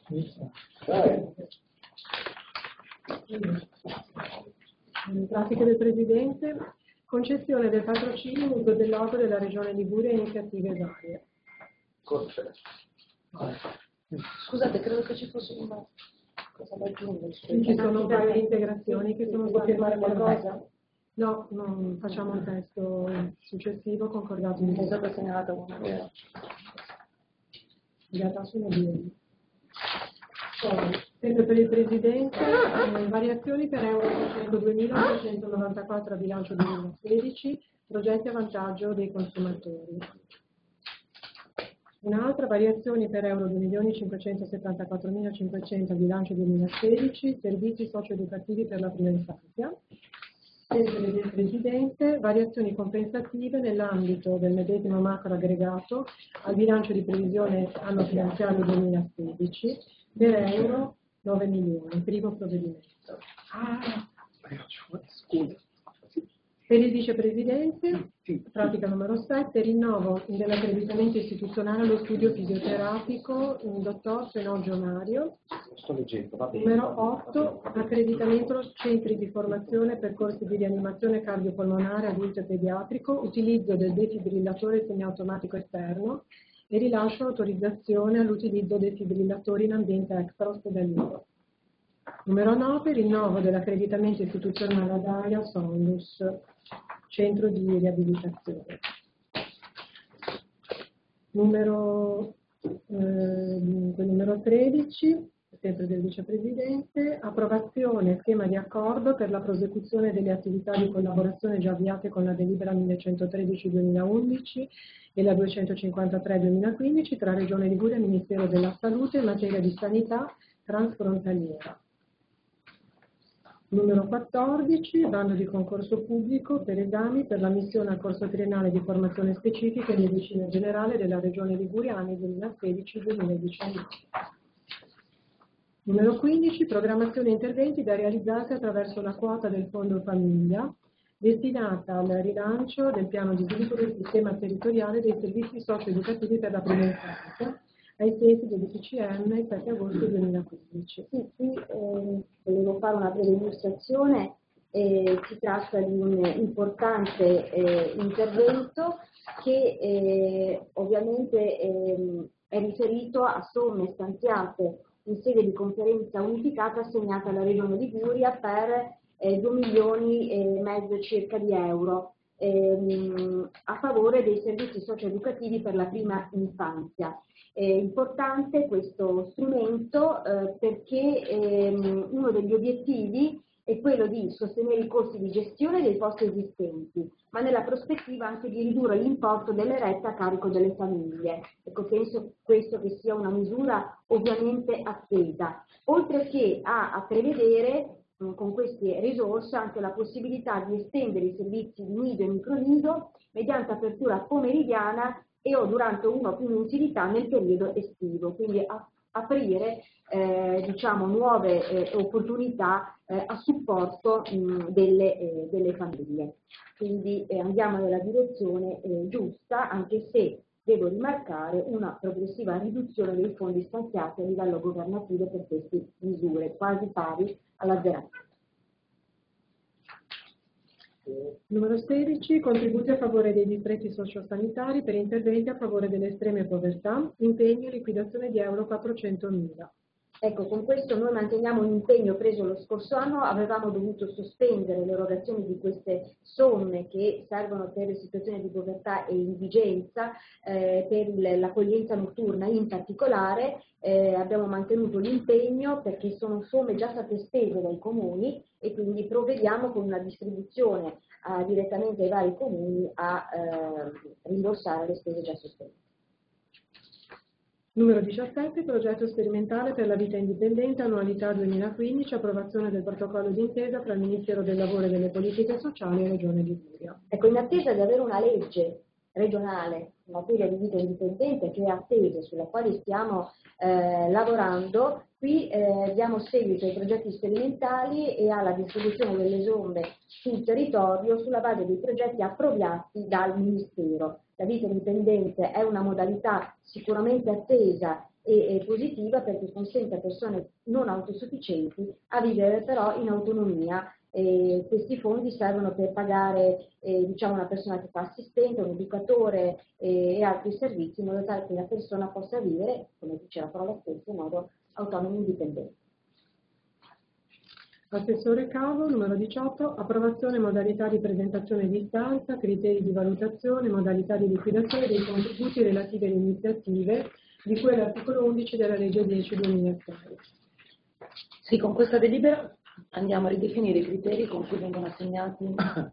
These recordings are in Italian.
Pratiche del Presidente, concessione del patrocinio in uso del logo della Regione Liguria e iniziative varie. Scusate, credo che ci fosse una cosa da aggiungere. Ci sono varie integrazioni che sono state firmare qualcosa? No, non facciamo un testo successivo concordato in Mi sono segnalata una. In realtà sono due. Poi, sempre per il Presidente, variazioni per euro 102.894 a bilancio 2016, progetti a vantaggio dei consumatori. Un'altra variazione per euro 2.574.500 a bilancio 2016, servizi socio-educativi per la prima infanzia. Sempre del Presidente, variazioni compensative nell'ambito del medesimo macro aggregato al bilancio di previsione anno finanziario 2016 per euro 9 milioni, primo provvedimento. Per il Vicepresidente, pratica numero 7, rinnovo dell'accreditamento istituzionale allo studio fisioterapico dottor Fenoggio Mario. Sto leggendo, va bene. Numero 8, accreditamento centri di formazione per corsi di rianimazione cardiopolmonare adulto e pediatrico, utilizzo del defibrillatore semiautomatico esterno e rilascio autorizzazione all'utilizzo dei defibrillatori in ambiente extraospedaliero. Numero 9, rinnovo dell'accreditamento istituzionale ad AIA Sondus, centro di riabilitazione. Numero 13, sempre del Vicepresidente, approvazione schema di accordo per la prosecuzione delle attività di collaborazione già avviate con la delibera 1113-2011 e la 253-2015 tra Regione Liguria e Ministero della Salute in materia di sanità transfrontaliera. Numero 14, bando di concorso pubblico per esami per l'ammissione al corso triennale di formazione specifica in medicina generale della Regione Liguria anni 2016-2019. Numero 15, programmazione interventi da realizzarsi attraverso la quota del Fondo Famiglia destinata al rilancio del piano di sviluppo del sistema territoriale dei servizi socio-educativi per la prima infanzia ai sensi del DPCM 7 agosto 2015. Sì, qui volevo fare una breve illustrazione. Si tratta di un importante intervento che ovviamente è riferito a somme stanziate in sede di conferenza unificata assegnata alla Regione Liguria per 2 milioni e mezzo circa di euro a favore dei servizi socio-educativi per la prima infanzia. È importante questo strumento perché uno degli obiettivi è quello di sostenere i costi di gestione dei posti esistenti, ma nella prospettiva anche di ridurre l'importo delle rette a carico delle famiglie. Ecco, penso questo che sia una misura ovviamente attesa, oltre che a prevedere con queste risorse anche la possibilità di estendere i servizi di nido e micronido mediante apertura pomeridiana e o durante una o più mensilità nel periodo estivo, quindi aprire diciamo, nuove opportunità a supporto delle famiglie. Quindi andiamo nella direzione giusta, anche se devo rimarcare una progressiva riduzione dei fondi stanziati a livello governativo per queste misure, quasi pari all'azzeramento. Numero 16, contributi a favore dei distretti sociosanitari per interventi a favore delle estreme povertà, impegno e liquidazione di euro 400.000. Ecco, con questo noi manteniamo un impegno preso lo scorso anno, avevamo dovuto sospendere l'erogazione di queste somme che servono per situazioni di povertà e indigenza, per l'accoglienza notturna in particolare. Abbiamo mantenuto l'impegno perché sono somme già state spese dai comuni e quindi provvediamo con una distribuzione direttamente ai vari comuni a rimborsare le spese già sospese. Numero 17, progetto sperimentale per la vita indipendente, annualità 2015, approvazione del protocollo d'intesa tra il Ministero del Lavoro e delle Politiche Sociali e Regione Liguria. Ecco, in attesa di avere una legge regionale in materia di vita indipendente che è attesa, sulla quale stiamo lavorando, qui diamo seguito ai progetti sperimentali e alla distribuzione delle somme sul territorio sulla base dei progetti approvati dal Ministero. La vita indipendente è una modalità sicuramente attesa e positiva, perché consente a persone non autosufficienti a vivere però in autonomia. Questi fondi servono per pagare diciamo una persona che fa assistente, un educatore e altri servizi, in modo tale che la persona possa vivere, come dice la parola stessa, in modo autonomo e indipendente. Assessore Cavo, numero 18, approvazione modalità di presentazione di istanza, criteri di valutazione, modalità di liquidazione dei contributi relativi alle iniziative di cui all'articolo 11 della legge 10/2006. Sì, con questa delibera andiamo a ridefinire i criteri con cui vengono assegnati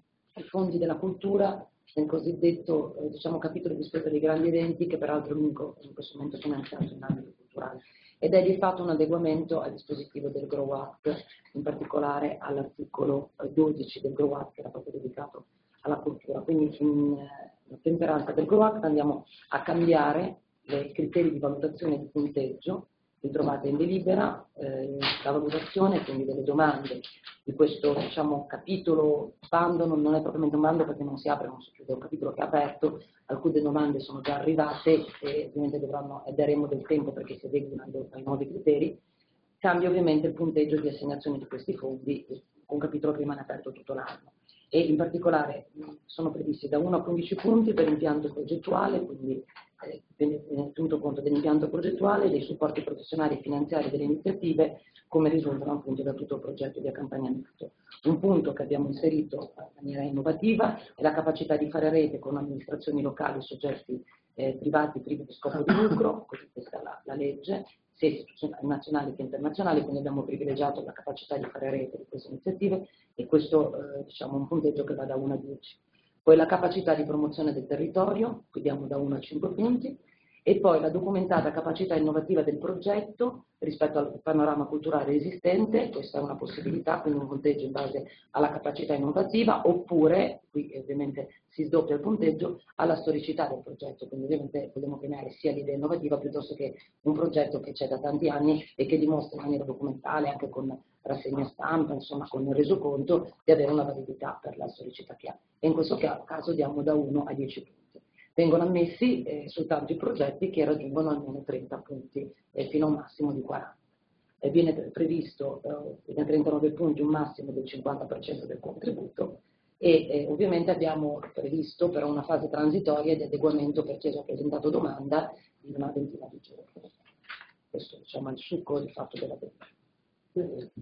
i fondi della cultura nel cosiddetto diciamo, capitolo di spesa dei grandi eventi, che peraltro è l'unico in questo momento finanziato in ambito culturale, ed è di fatto un adeguamento al dispositivo del Grow Act, in particolare all'articolo 12 del Grow Act, che era proprio dedicato alla cultura. Quindi in temperanza del Grow Act andiamo a cambiare i criteri di valutazione di punteggio. Vi trovate in delibera la valutazione quindi delle domande di questo diciamo, capitolo bando, non è propriamente un bando perché non si apre, non si chiude, è un capitolo che è aperto, alcune domande sono già arrivate e ovviamente daremo del tempo perché si adeguino ai nuovi criteri. Cambia ovviamente il punteggio di assegnazione di questi fondi, un capitolo che rimane aperto tutto l'anno. E in particolare sono previsti da 1 a 15 punti per impianto progettuale, quindi viene tenuto conto dell'impianto progettuale, dei supporti professionali e finanziari delle iniziative, come risultano appunto da tutto il progetto di accompagnamento. Un punto che abbiamo inserito in maniera innovativa è la capacità di fare rete con amministrazioni locali e soggetti privati privi di scopo di lucro, così questa è la legge, sia istituzionali nazionali che internazionali, quindi abbiamo privilegiato la capacità di fare rete di queste iniziative e questo diciamo un punteggio che va da 1 a 10. Poi la capacità di promozione del territorio, qui diamo da 1 a 5 punti, e poi la documentata capacità innovativa del progetto rispetto al panorama culturale esistente, questa è una possibilità, quindi un punteggio in base alla capacità innovativa, oppure, qui ovviamente si sdoppia il punteggio, alla storicità del progetto, quindi ovviamente vogliamo premiare sia l'idea innovativa piuttosto che un progetto che c'è da tanti anni e che dimostra in maniera documentale, anche con rassegna stampa, insomma con il resoconto, di avere una validità per la storicità che ha. E in questo caso diamo da 1 a 10 punti. Vengono ammessi soltanto i progetti che raggiungono almeno 30 punti fino a un massimo di 40. Viene previsto da 39 punti un massimo del 50% del contributo e ovviamente abbiamo previsto però una fase transitoria di adeguamento per chi ha già presentato domanda di una ventina di giorni. Questo diciamo, è il succo di fatto della domanda.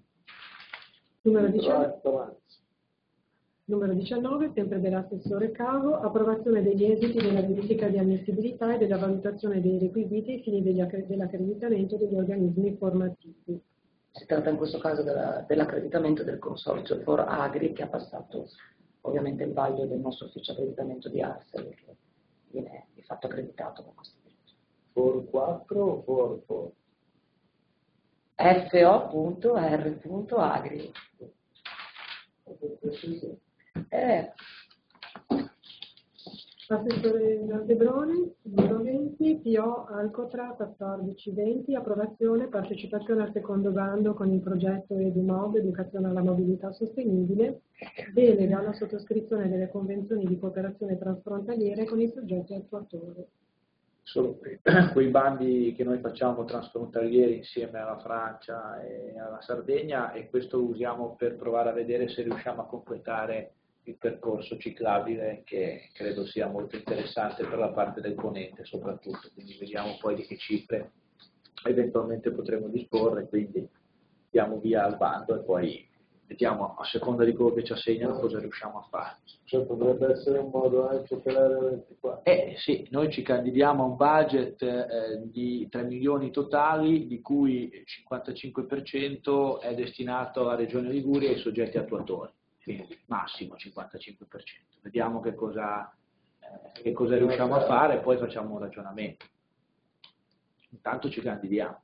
Numero 19, sempre dell'assessore Cavo, approvazione degli esiti della verifica di ammissibilità e della valutazione dei requisiti ai fini dell'accreditamento degli organismi formativi. Si tratta in questo caso dell'accreditamento del consorzio For Agri, che ha passato ovviamente il vaglio del nostro ufficio accreditamento di Arsel, che viene di fatto accreditato con questo ufficio. For 4 o For 4? FO.R.Agri. Assessore Aldebroni, numero 20, PO Alcotra 1420, approvazione, partecipazione al secondo bando con il progetto EduMob, Educazione alla Mobilità Sostenibile, delega alla sottoscrizione delle convenzioni di cooperazione transfrontaliere con i soggetti attuatori. Sono quei bandi che noi facciamo transfrontalieri insieme alla Francia e alla Sardegna, e questo lo usiamo per provare a vedere se riusciamo a completare il percorso ciclabile, che credo sia molto interessante per la parte del ponente soprattutto, quindi vediamo poi di che cifre eventualmente potremo disporre, quindi diamo via al bando e poi vediamo a seconda di quello che ci assegnano cosa riusciamo a fare. Cioè potrebbe essere un modo anche per l'area 24. Sì, noi ci candidiamo a un budget di 3 milioni totali, di cui il 55% è destinato alla Regione Liguria e ai soggetti attuatori, quindi massimo 55%. Vediamo che cosa riusciamo a fare e poi facciamo un ragionamento. Intanto ci candidiamo.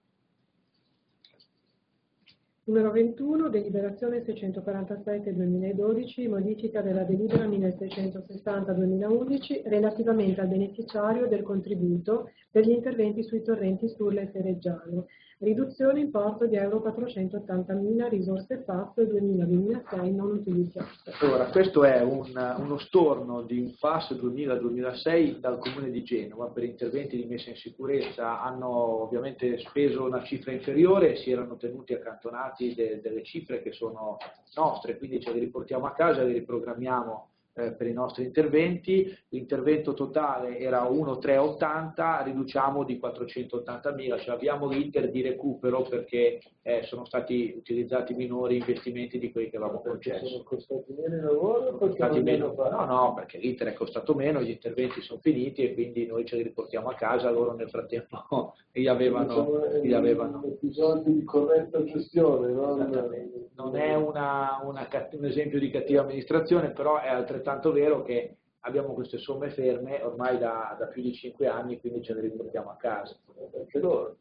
Numero 21, deliberazione 647/2012, modifica della delibera 1660/2011 relativamente al beneficiario del contributo per gli interventi sui torrenti Sturla e Fereggiano. Riduzione importo di euro 480.000 risorse FAS 2000-2006 non utilizzate. Allora, questo è uno storno di un FAS 2000-2006 dal Comune di Genova per interventi di messa in sicurezza. Hanno ovviamente speso una cifra inferiore e si erano tenuti accantonati delle cifre che sono nostre, quindi ce le riportiamo a casa, le riprogrammiamo per i nostri interventi. L'intervento totale era 1.380, riduciamo di 480.000, cioè abbiamo l'iter di recupero perché sono stati utilizzati minori investimenti di quelli che avevamo concesso. Sono costati meno i lavori? Costati meno. No, perché l'iter è costato meno, gli interventi sono finiti e quindi noi ce li riportiamo a casa, loro nel frattempo gli avevano. Episodi di corretta gestione, non è un esempio di cattiva amministrazione, però è altrettanto vero che abbiamo queste somme ferme ormai da più di 5 anni, quindi ce le riportiamo a casa. Anche loro.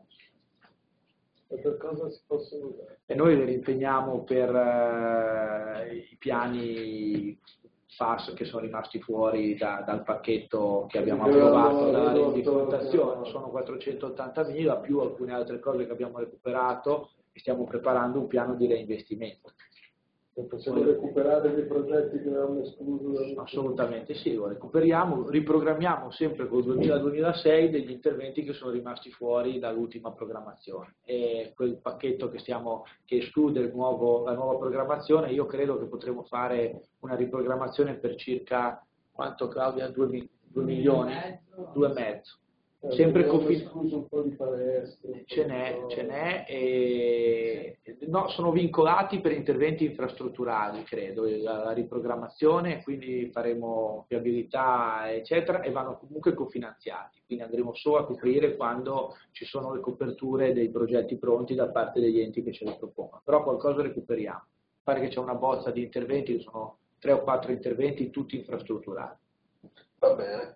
E per cosa si possono usare? E noi le rimpegniamo per i piani FAS che sono rimasti fuori dal pacchetto che abbiamo approvato dalla rendicontazione. Sono 480.000 più alcune altre cose che abbiamo recuperato e stiamo preparando un piano di reinvestimento. Possiamo recuperare dei progetti che avevamo escluso? Assolutamente sì, lo recuperiamo, riprogrammiamo sempre col 2000-2006 degli interventi che sono rimasti fuori dall'ultima programmazione, e quel pacchetto che esclude la nuova programmazione, io credo che potremo fare una riprogrammazione per circa, quanto Claudia? 2 milioni? 2,5. Sempre escluso un po' di palestre. Ce n'è no, sono vincolati per interventi infrastrutturali, credo, la riprogrammazione, quindi faremo viabilità, eccetera, e vanno comunque cofinanziati, quindi andremo solo a coprire quando ci sono le coperture dei progetti pronti da parte degli enti che ce li propongono, però qualcosa recuperiamo. Pare che c'è una bozza di interventi, che sono 3 o 4 interventi tutti infrastrutturali. Va bene.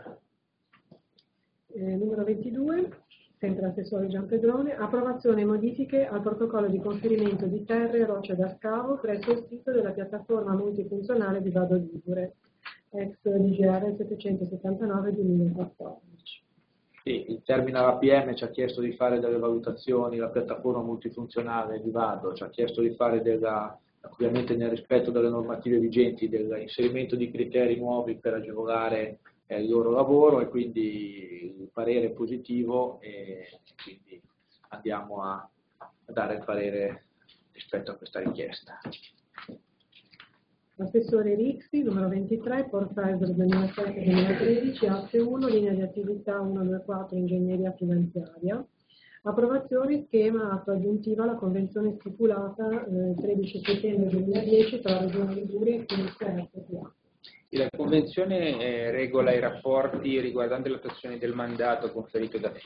Numero 22, sempre assessore Giampedrone, approvazione e modifiche al protocollo di conferimento di terre e rocce da scavo presso il sito della piattaforma multifunzionale di Vado Ligure, ex DGR 779-2014. Sì, il Terminal APM ci ha chiesto di fare delle valutazioni, la piattaforma multifunzionale di Vado ci ha chiesto di fare ovviamente nel rispetto delle normative vigenti, dell'inserimento di criteri nuovi per agevolare il loro lavoro, e quindi il parere è positivo e quindi andiamo a dare il parere rispetto a questa richiesta. Assessore Rixi, numero 23, Portaesor 2007-2013, asse 1, linea di attività 124, ingegneria finanziaria. Approvazione schema atto aggiuntiva alla convenzione stipulata il 13 settembre 2010 tra la Regione Liguria e Finizia SpA. La Convenzione regola i rapporti riguardanti l'attuazione del mandato conferito a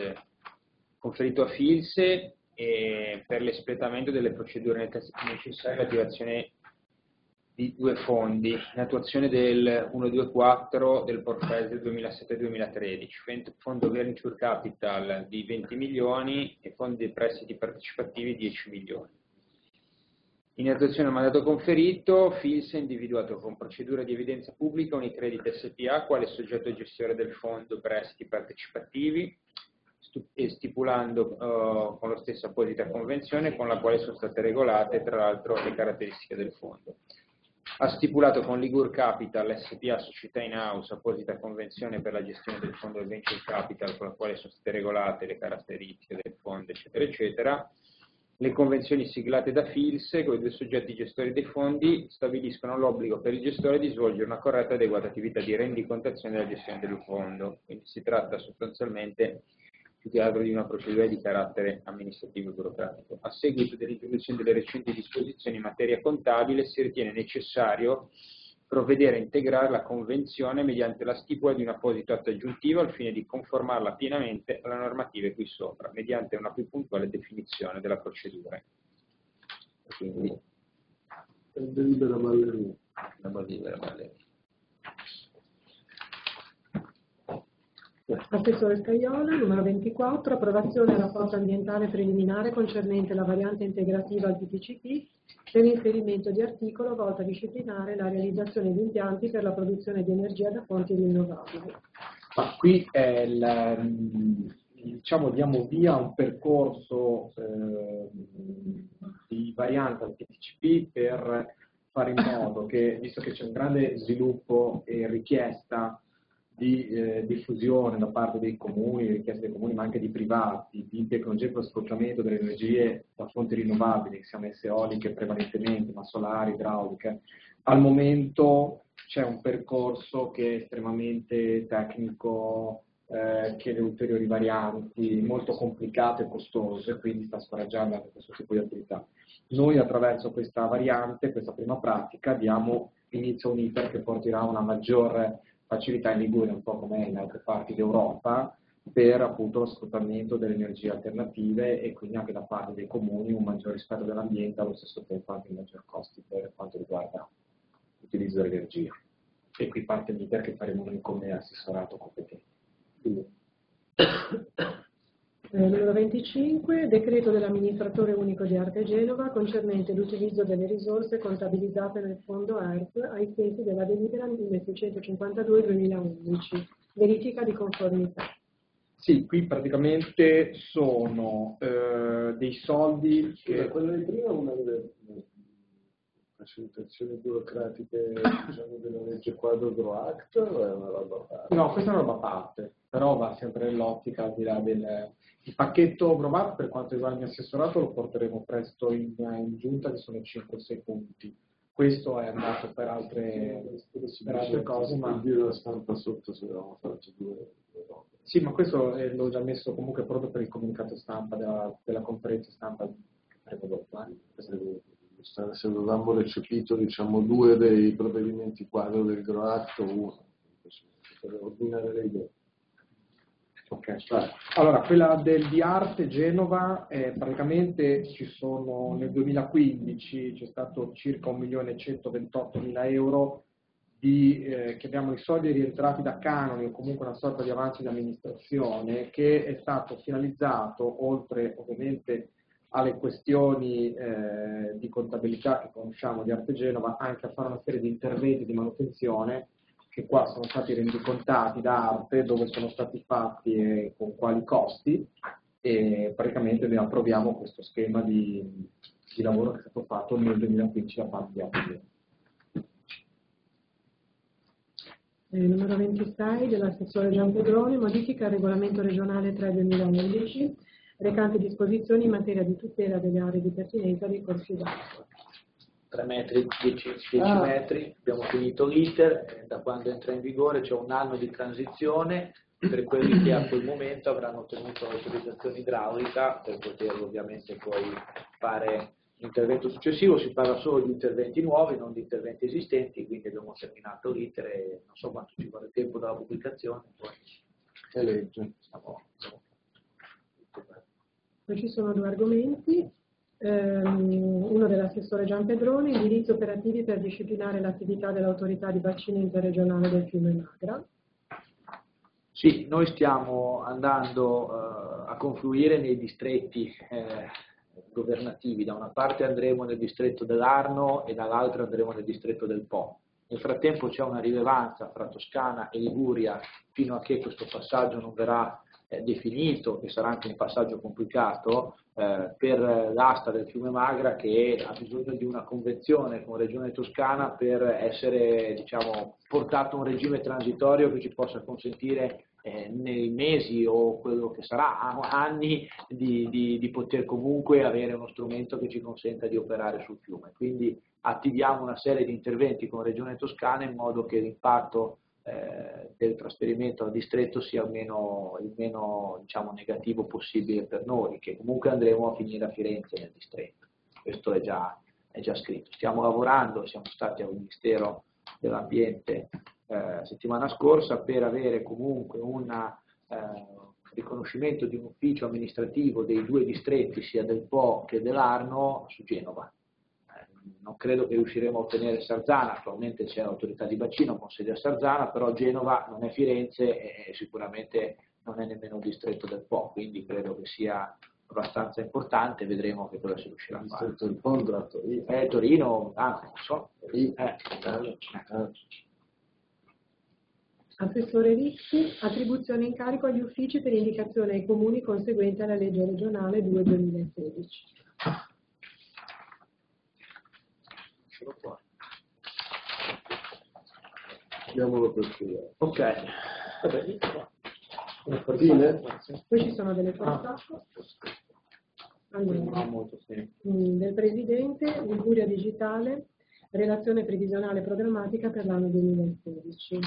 Filse per l'espletamento delle procedure necessarie all'attivazione di 2 fondi, in attuazione del 124 del Portaese 2007-2013, Fondo Venture Capital di 20 milioni e Fondi dei prestiti partecipativi 10 milioni. In attuazione del mandato conferito, FILS ha individuato con procedura di evidenza pubblica Unicredit SpA quale soggetto gestore del fondo prestiti partecipativi e stipulando con lo stesso apposita convenzione con la quale sono state regolate tra l'altro le caratteristiche del fondo. Ha stipulato con Ligur Capital SpA società in house apposita convenzione per la gestione del fondo del Venture Capital con la quale sono state regolate le caratteristiche del fondo, eccetera, eccetera. Le convenzioni siglate da FILS con i 2 soggetti gestori dei fondi stabiliscono l'obbligo per il gestore di svolgere una corretta e adeguata attività di rendicontazione della gestione del fondo. Quindi si tratta sostanzialmente più che altro di una procedura di carattere amministrativo e burocratico. A seguito dell'introduzione delle recenti disposizioni in materia contabile si ritiene necessario provvedere a integrare la convenzione mediante la stipula di un apposito atto aggiuntivo al fine di conformarla pienamente alla normativa qui sopra, mediante una più puntuale definizione della procedura. Quindi, Delibera Ballerini. Assessore Scaiola, numero 24, approvazione del rapporto ambientale preliminare concernente la variante integrativa al PTCP per l'inserimento di articolo volto a disciplinare la realizzazione di impianti per la produzione di energia da fonti rinnovabili. Ma qui diciamo, diamo via a un percorso di variante al PTCP per fare in modo che, visto che c'è un grande sviluppo e richiesta di diffusione da parte dei comuni, richieste dei comuni ma anche di privati, di tecnologie per lo sfruttamento delle energie da fonti rinnovabili, sia messe eoliche prevalentemente, ma solari, idrauliche, al momento c'è un percorso che è estremamente tecnico, chiede ulteriori varianti, molto complicato e costoso, e quindi sta scoraggiando anche questo tipo di attività. Noi attraverso questa variante, questa prima pratica, diamo inizio a un iter che porterà a una maggiore facilità in Liguria, un po' come in altre parti d'Europa, per appunto lo sfruttamento delle energie alternative e quindi anche da parte dei comuni un maggior rispetto dell'ambiente, allo stesso tempo anche maggiori costi per quanto riguarda l'utilizzo dell'energia. E qui parte l'iter che faremo noi come assessorato competente. Numero 25, decreto dell'amministratore unico di Arte Genova concernente l'utilizzo delle risorse contabilizzate nel fondo ERP ai sensi della delibera 1652-2011, verifica di conformità. Sì, qui praticamente sono dei soldi che... Quello di prima è una delle facilitazioni burocratiche, diciamo, della legge quadro GROACT, o è una roba a parte? No, questa è una roba a parte, però va sempre nell'ottica al di là del... Il pacchetto GROACT, per quanto riguarda il mio assessorato, lo porteremo presto in giunta, che sono 5-6 punti. Questo è andato per altre cose, ma... dire la stampa sotto se avevamo fatto due robe. Sì, ma questo l'ho già messo comunque proprio per il comunicato stampa della conferenza stampa che faremo dopo. Se avevamo recepito, diciamo, due dei provvedimenti quadro del GROACT, uno, per ordinare le idee. Ok, allora quella di Arte Genova, praticamente ci sono nel 2015 c'è stato circa 1.128.000 euro che abbiamo i soldi rientrati da canoni o comunque una sorta di avanzi di amministrazione che è stato finalizzato, oltre ovviamente alle questioni di contabilità che conosciamo di Arte Genova, anche a fare una serie di interventi di manutenzione che qua sono stati rendicontati da Arte, dove sono stati fatti e con quali costi, e praticamente noi approviamo questo schema di lavoro che è stato fatto nel 2015 da parte di Arte. Numero 26 dell'assessore Giampedroni, modifica al regolamento regionale 3/2011, recante disposizioni in materia di tutela delle aree di pertinenza dei corsi d'acqua. 3 metri, 10 metri, abbiamo finito l'iter, da quando entra in vigore c'è un anno di transizione per quelli che a quel momento avranno ottenuto l'autorizzazione idraulica per poter ovviamente poi fare l'intervento successivo. Si parla solo di interventi nuovi, non di interventi esistenti, quindi abbiamo terminato l'iter e non so quanto ci vuole tempo dalla pubblicazione. Poi legge. Poi ci sono due argomenti. Uno dell'assessore Giampedroni, indirizzi operativi per disciplinare l'attività dell'autorità di bacino interregionale del fiume Magra. Sì, noi stiamo andando a confluire nei distretti governativi. Da una parte andremo nel distretto dell'Arno e dall'altra andremo nel distretto del Po. Nel frattempo c'è una rilevanza fra Toscana e Liguria fino a che questo passaggio non verrà definito, che sarà anche un passaggio complicato, per l'asta del fiume Magra, che ha bisogno di una convenzione con Regione Toscana per essere, diciamo, portato a un regime transitorio che ci possa consentire nei mesi o quello che sarà anni di poter comunque avere uno strumento che ci consenta di operare sul fiume. Quindi attiviamo una serie di interventi con Regione Toscana in modo che l'impatto del trasferimento al distretto sia il meno diciamo, negativo possibile per noi, che comunque andremo a finire a Firenze nel distretto. Questo è già scritto. Stiamo lavorando, siamo stati al Ministero dell'Ambiente settimana scorsa per avere comunque un riconoscimento di un ufficio amministrativo dei due distretti, sia del Po che dell'Arno, su Genova. Non credo che riusciremo a ottenere Sarzana, attualmente c'è l'autorità di bacino con sede a Sarzana, però Genova non è Firenze e sicuramente non è nemmeno un distretto del Po, quindi credo che sia abbastanza importante, vedremo che cosa si riuscirà a fare. Il distretto del Po andrà a Torino. Torino, non so. Assessore Ricci, attribuzione in carico agli uffici per indicazione ai comuni conseguente alla legge regionale 2/2016. Diamolo per studiare. Ok. Fine? Poi ci sono delle foto. Allora, del Presidente, Liguria Digitale, relazione previsionale programmatica per l'anno 2016.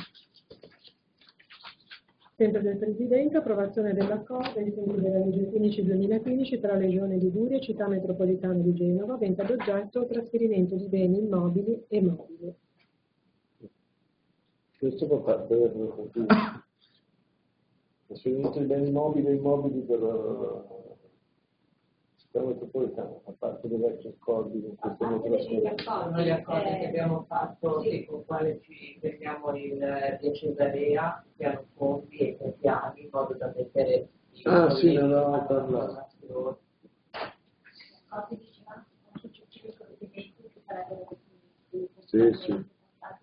Sempre del Presidente, approvazione dell'accordo ai sensi della legge 15/2015 tra Regione Liguria e Città Metropolitana di Genova, avente ad oggetto trasferimento di beni immobili e mobili. Questo fa parte del trasferimento di beni mobili e immobili per Città Metropolitana, fa parte dei vecchi accordi con questo trasferimento. Sono gli accordi che abbiamo fatto e con quale ci prendiamo il via Cesarea, piano fondi e tre piani in modo da mettere Sì, ne avevamo parlato. Sì.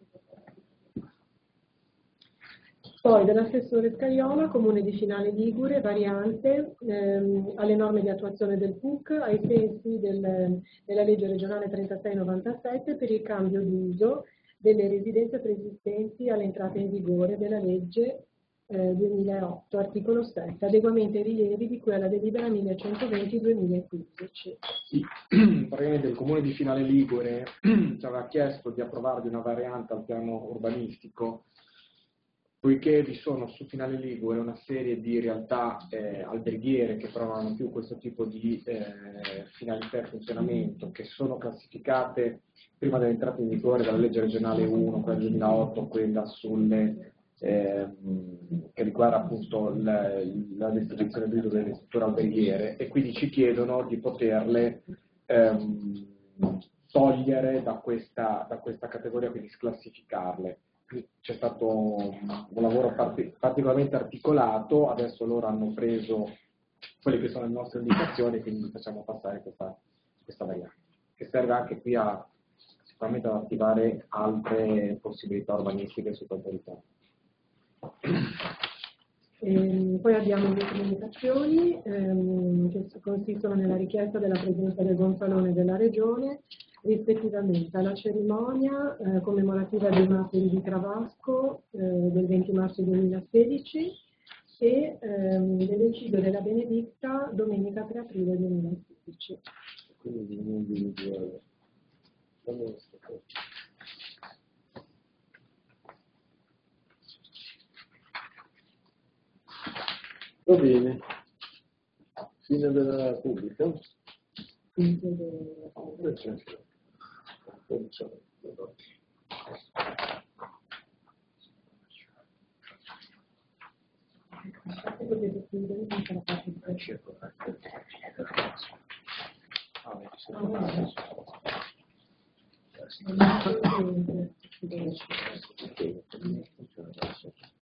Poi dell'assessore Scaiola, Comune di Finale Ligure, variante alle norme di attuazione del PUC ai sensi della legge regionale 3697 per il cambio d'uso delle residenze preesistenti all'entrata in vigore della legge 2008, articolo 7, adeguamento ai rilievi di cui alla delibera 1120/2015. Sì, praticamente il Comune di Finale Ligure ci aveva chiesto di approvarvi una variante al piano urbanistico, poiché vi sono su Finale Ligure una serie di realtà alberghiere che però non hanno più questo tipo di finalità e funzionamento, che sono classificate prima dell'entrata in vigore dalla legge regionale 1, quella del 2008, quella sulle che riguarda appunto la destinazione delle strutture alberghiere, e quindi ci chiedono di poterle togliere da questa categoria, quindi sclassificarle. C'è stato un lavoro particolarmente articolato, adesso loro hanno preso quelle che sono le nostre indicazioni, quindi facciamo passare questa variante, che serve anche qui sicuramente ad attivare altre possibilità urbanistiche su quel territorio. Poi abbiamo le comunicazioni che consistono nella richiesta della presenza del Gonfalone della Regione, rispettivamente alla cerimonia commemorativa dei martiri di Cravasco del 20 marzo 2016 e dell'ecidio della Benedicta domenica 3 aprile 2016. Quindi non individuale. Va bene. Fine della pubblica.